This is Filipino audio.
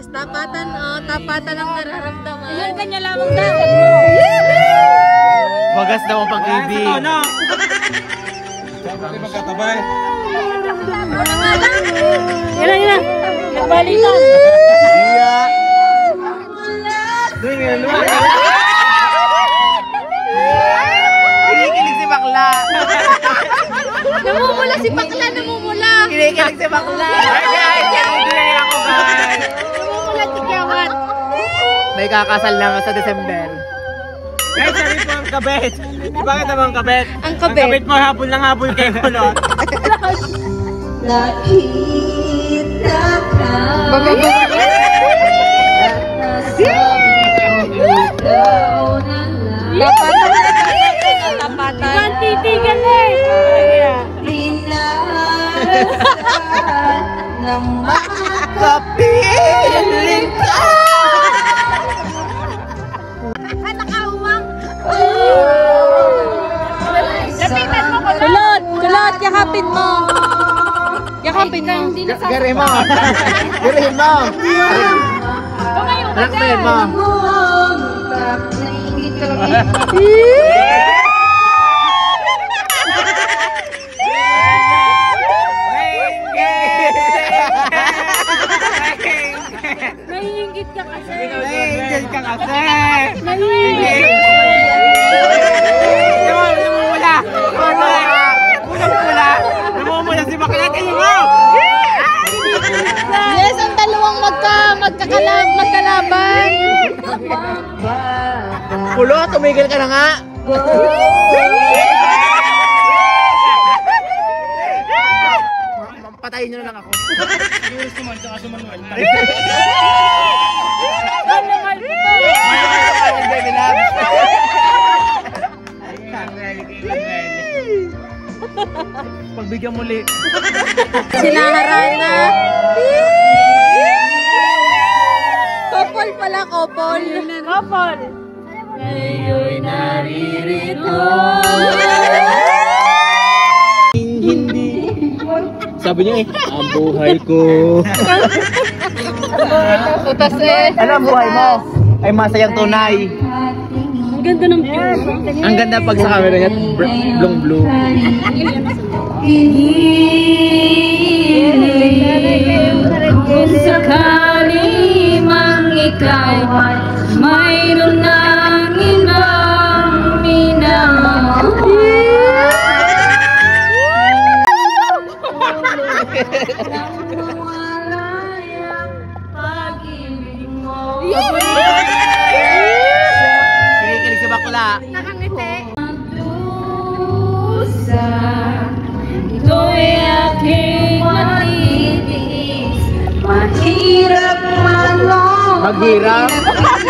Tapatan, tapatan ang nararamdaman. Yan kanya lamang dapat. Wagas daw ang pag-ibig. Bakit magkatabay? Yan na. Nagbalitan. Iya. Doon nga naman. Kinikilig si bakla. Namumula si bakla, namumula. Kinikilig si bakla. Ay, ako guys. Namumula si Kiawan. May kakasal na sa December. Guys, sabi po ang kabet. Bakit naman ang kabet? Ang kabet. Ang kabet mo habol ng habol kay Kulot. Nakita ka Bagay. Tapatan. Ibang titigan eh. ng Kapiling ka! Lapitan mo ko. Kulot, yakapin mo. Yakapin mo. Gari mo! Gari mo! Tumayo ka Lakbayan mo! Naingit ka lang. Naiingit ka kasi. Naiingit ka kasi! Naiingit. Namumula! Namumula! Namumula si bakla kayo mo! Yes, ang dalawang magkalaban. Kulot, tumigil ka na nga! Patayin nyo na lang ako. Luis naman, tsaka si Manuel. Baby love! Pagbigyan muli. Sinaharan na. Couple pala, couple. Couple. Ngayon'y naririto. Hindi. Sabi niya ang buhay ko. Putas eh. Ano ang buhay mo? Ay masayang tunay. Ang ganda ng view. Ang ganda pag sa camera niya, blong blue. Kung sakali mang ikaw mayroon ng ibang minamahal. Kinikilig si bakla. Nakangiti. Ito'y aking matitiis. Mahirap man Maghirap.